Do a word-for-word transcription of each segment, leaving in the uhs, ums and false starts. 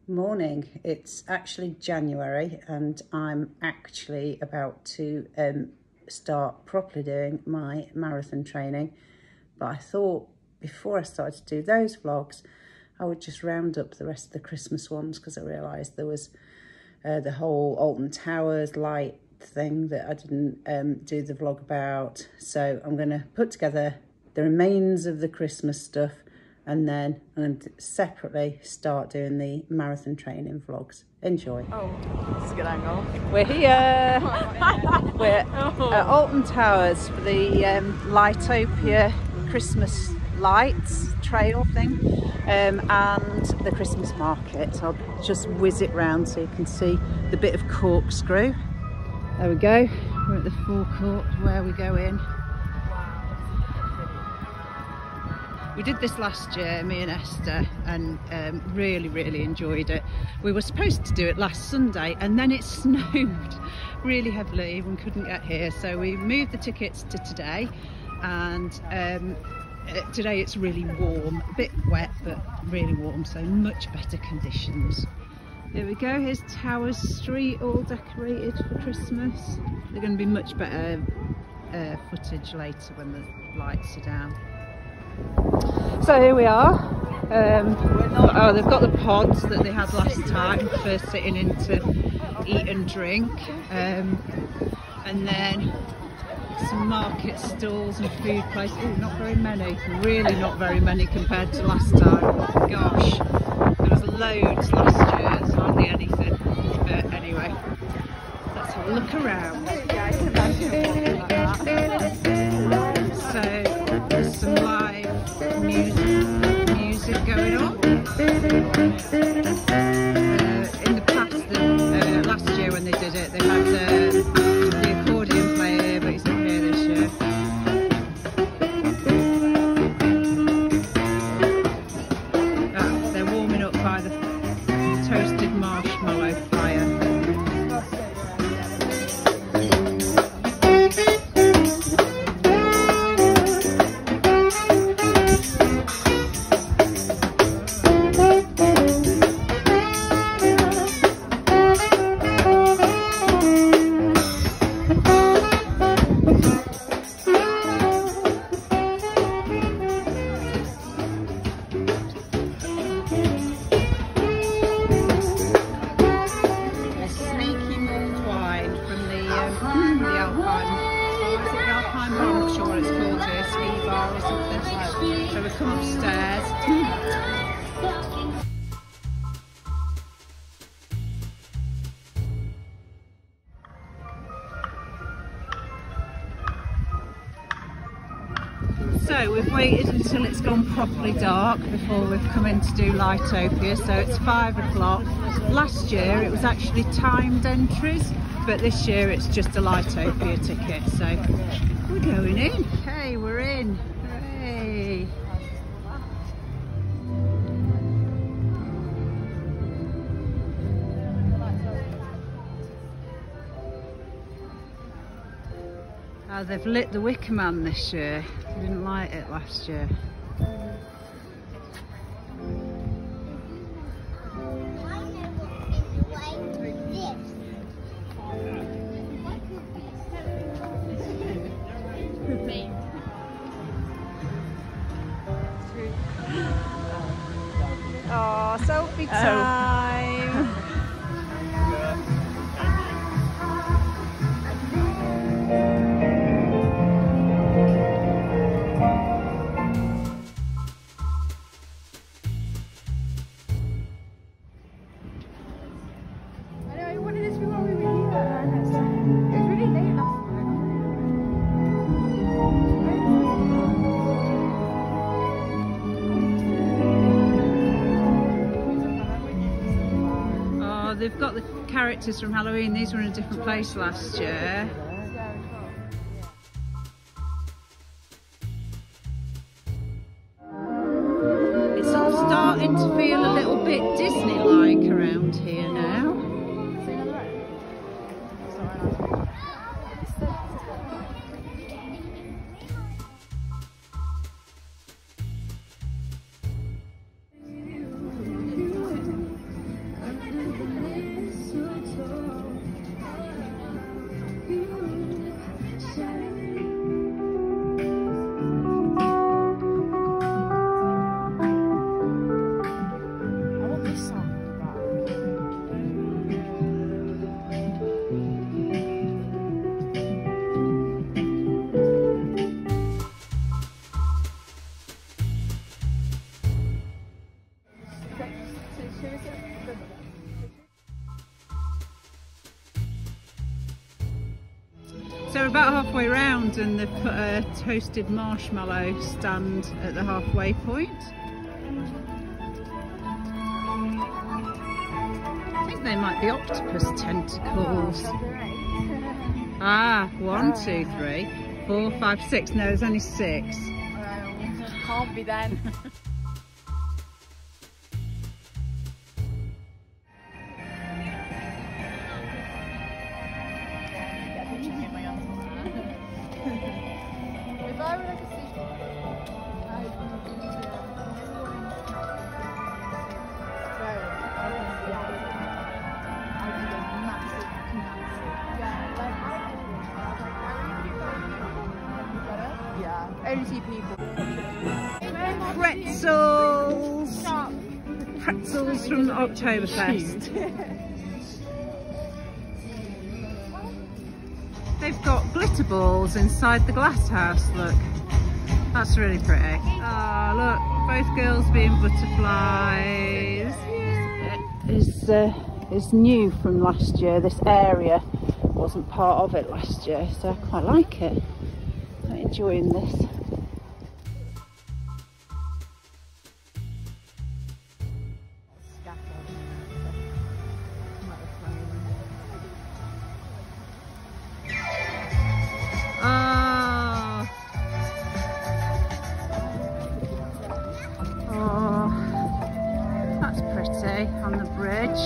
Morning. It's actually January and I'm actually about to um, start properly doing my marathon training, but I thought before I started to do those vlogs I would just round up the rest of the Christmas ones, because I realised there was uh, the whole Alton Towers light thing that I didn't um, do the vlog about. So I'm going to put together the remains of the Christmas stuff, and then I'm going to separately start doing the marathon training vlogs. Enjoy. Oh, that's a good angle. We're here. We're at Alton Towers for the um, Lightopia Christmas lights trail thing, um, and the Christmas market. So I'll just whiz it round so you can see the bit of corkscrew. There we go. We're at the forecourt where we go in. We did this last year, me and Esther, and um, really, really enjoyed it. We were supposed to do it last Sunday and then it snowed really heavily and couldn't get here. So we moved the tickets to today, and um, today it's really warm, a bit wet, but really warm, so much better conditions. There we go, here's Towers Street all decorated for Christmas. They're going to be much better uh, footage later when the lights are down. So here we are. Um, oh, they've got the pods that they had last time for sitting in to eat and drink, um, and then some market stalls and food places. Oh, not very many, really not very many compared to last time. Gosh, there was loads last year, there's hardly anything. But anyway, let's have a look around. So there's some live music, music going on. Uh, in the past, the, uh, last year when they did it, they had uh, the accordion player, but he's not here this year. Oh, they're warming up by the toasted marshmallow fire. So we come upstairs. So we've waited until it's gone properly dark before we've come in to do Lightopia. So it's five o'clock. Last year it was actually timed entries, but this year it's just a Lightopia ticket. So we're going in. Okay, we're in. Hooray! Oh, they've lit the Wicker Man this year. They didn't light it last year. Oh, selfie time! They've got the characters from Halloween. These were in a different place last year. It's all starting to feel a little bit Disney-like around here now. So we're about halfway round and they've put a toasted marshmallow stand at the halfway point. I think they might be octopus tentacles. Ah, one, two, three, four, five, six. No, there's only six. Can't be then. Only two people. Pretzels! Pretzels from the Oktoberfest. They've got glitter balls inside the glass house, look. That's really pretty. Ah, oh, look, both girls being butterflies. Yeah. It is, uh, is new from last year. This area wasn't part of it last year, so I quite like it. I'm enjoying this. Oh. Oh, that's pretty on the bridge.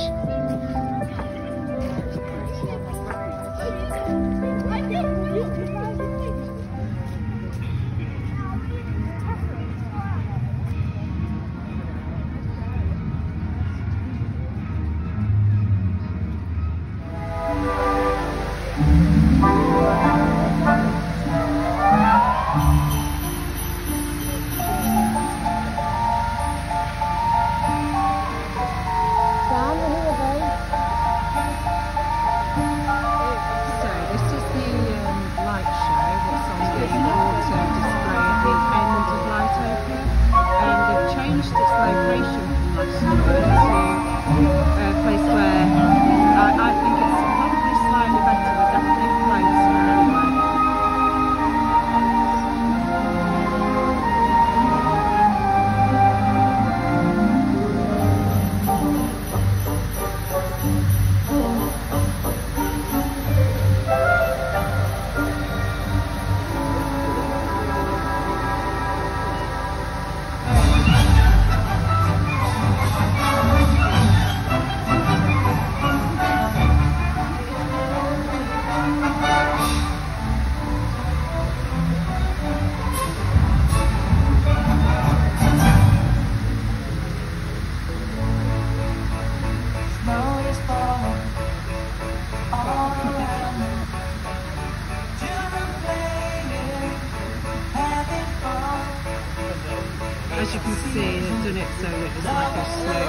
As you can see, they've done it so that it's like a slow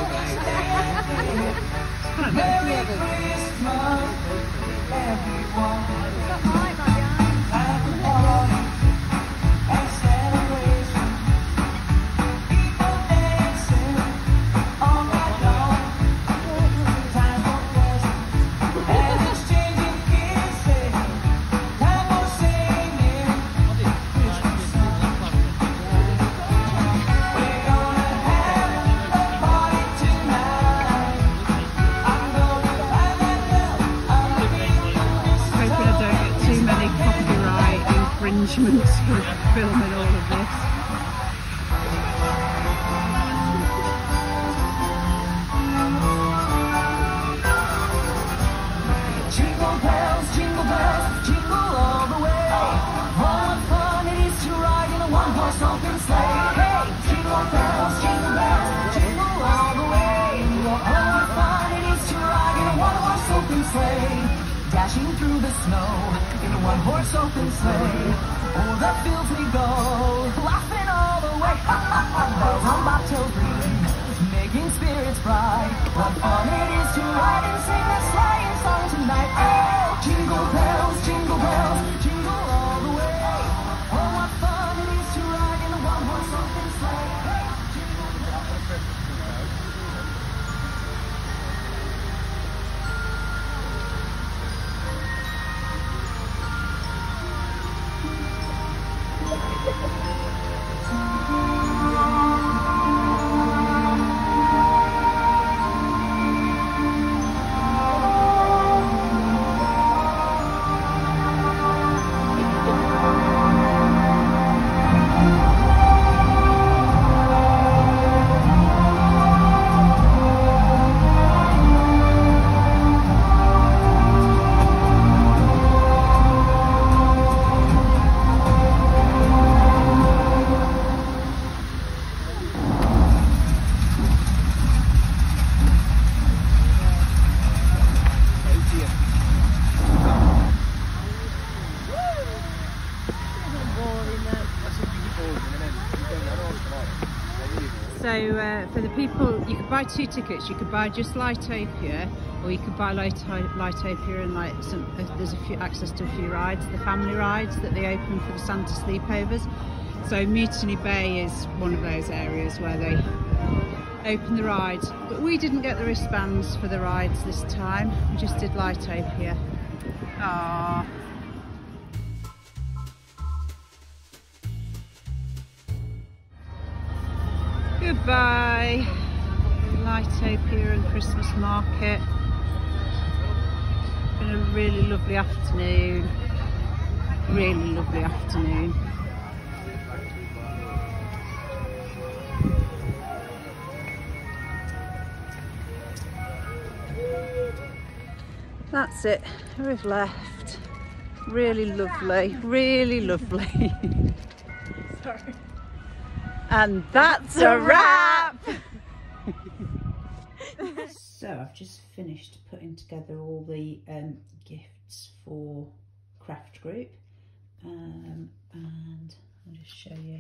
arrangements for filming all of this. Jingle bells, jingle bells, jingle all the way. What fun it is to ride in a one-horse open sleigh. Hey, jingle bells, jingle bells, jingle all the way. What fun it is to ride in a one-horse open sleigh. Dashing through the snow in a one-horse open sleigh. O'er the fields we go, laughing all the way. Bells on bobtails ring, making spirits bright. What fun it is to ride and sing a sleighing song tonight. Oh, jingle bells, jingle bells, jingle all the way. Oh, what fun it is to ride in a one-horse open sleigh. Hey, jingle bells. For the people, you could buy two tickets. You could buy just Lightopia, or you could buy Light Lightopia and like some. Uh, there's a few access to a few rides, the family rides that they open for the Santa sleepovers. So Mutiny Bay is one of those areas where they open the rides. But we didn't get the wristbands for the rides this time. We just did Lightopia. Aww. Goodbye, Lightopia and Christmas market. It's been a really lovely afternoon. Really lovely afternoon. That's it, we've left. Really lovely, really lovely. Sorry. And that's a wrap! So I've just finished putting together all the um, gifts for craft group, um, and I'll just show you.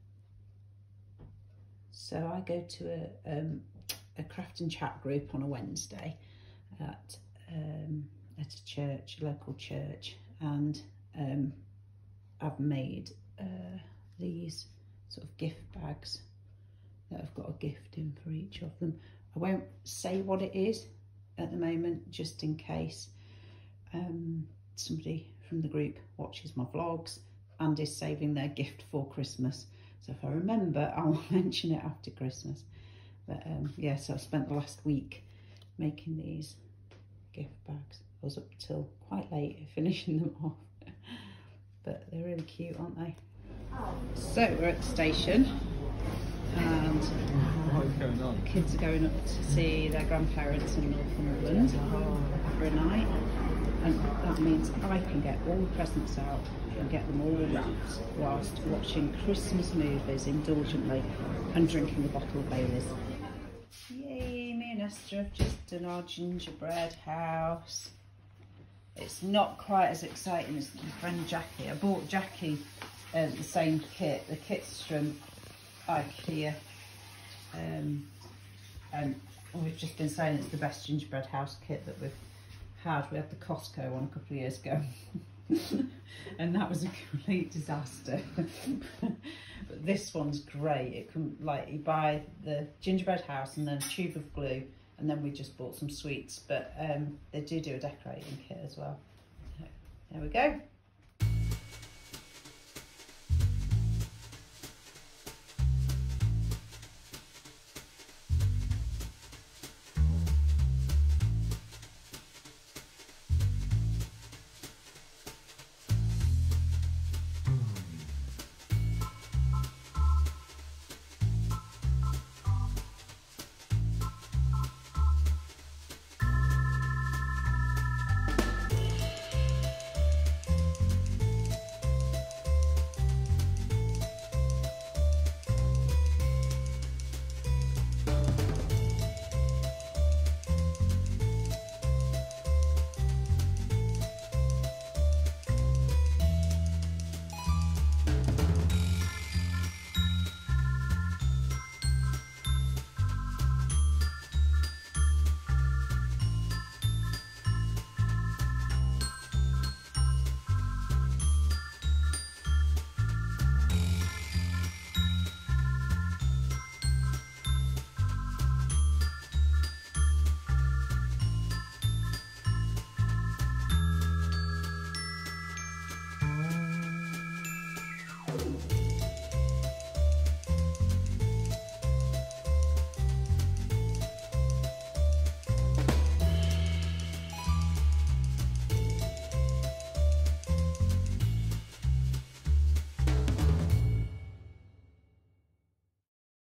So I go to a, um, a craft and chat group on a Wednesday at, um, at a church, a local church, and um, I've made uh, these sort of gift bags that have got a gift in for each of them. I won't say what it is at the moment, just in case um, somebody from the group watches my vlogs and is saving their gift for Christmas. So if I remember, I'll mention it after Christmas. But um, yeah, so I spent the last week making these gift bags. I was up till quite late finishing them off. But they're really cute, aren't they? So we're at the station, and uh, the kids are going up to see their grandparents in Northumberland for a night, and that means I can get all the presents out and get them all wrapped whilst watching Christmas movies indulgently and drinking a bottle of Baileys. Yay, me and Esther have just done our gingerbread house. It's not quite as exciting as my friend Jackie. I bought Jackie Uh, the same kit. The kit's from IKEA, um, and we've just been saying it's the best gingerbread house kit that we've had. We had the Costco one a couple of years ago and that was a complete disaster. But this one's great. It can, like, you buy the gingerbread house and then a tube of glue, and then we just bought some sweets, but um, they do do a decorating kit as well. There we go.